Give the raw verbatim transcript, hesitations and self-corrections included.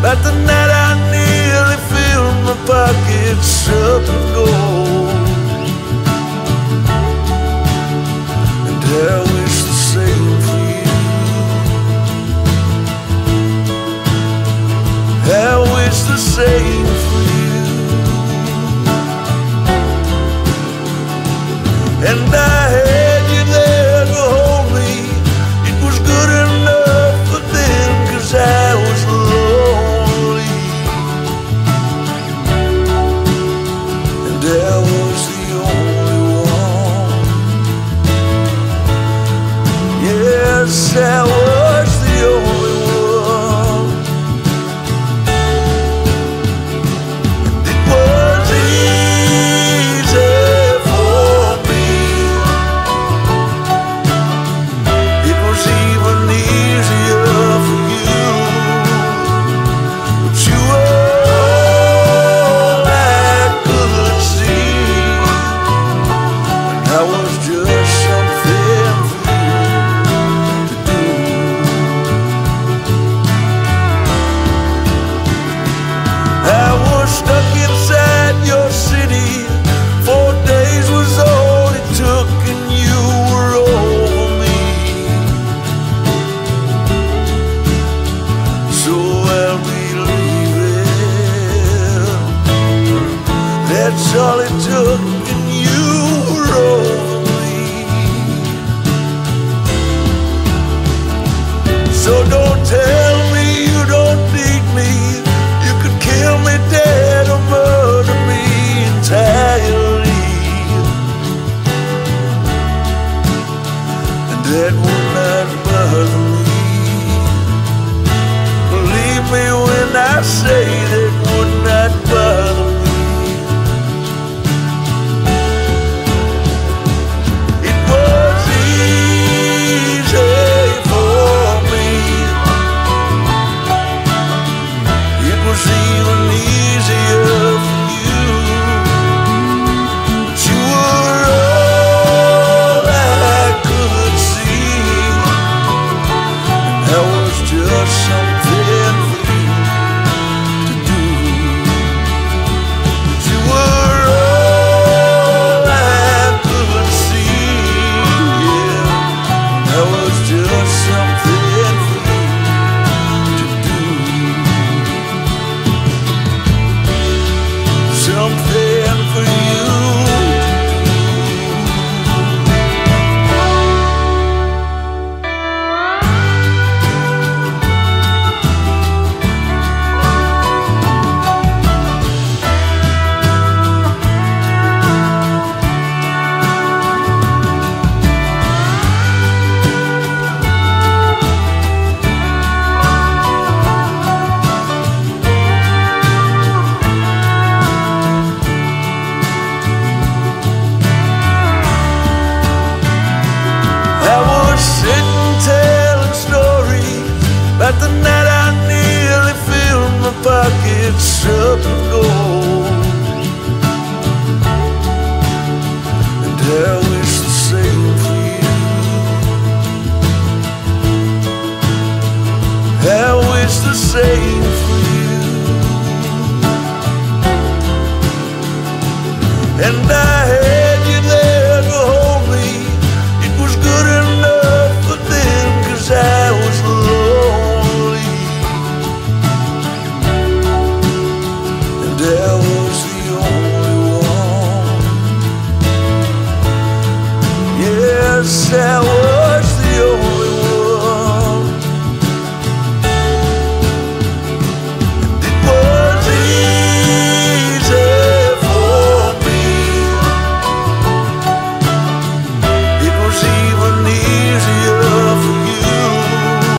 But the night I nearly filled my pockets up with gold. And I wish the same for you. I wish the same for you. And I had you there to hold me. It was good enough for them, 'cause I was lonely. And I was the only one. Yes, I was the only one. And it was easy for me. It was even easier for you. But you were all I could see. And I was just something for you to do. I was stuck inside your city. Four days was all it took, and you were over me. So I'll be leaving. That's all it took, and you were over me. So don't tell me you don't need me. You could kill me dead or murder me entirely. And that would not bother me. Believe me when I say that would not bother me. It was easy for me. It was even easier for you. But you were all I could see. And I was just something for you to do. But you were all I could see. Yeah, and I was just something for you to do. Something for you. I was sitting telling stories about the night I nearly filled my pockets up with gold. And I wish the same for you. I wish the same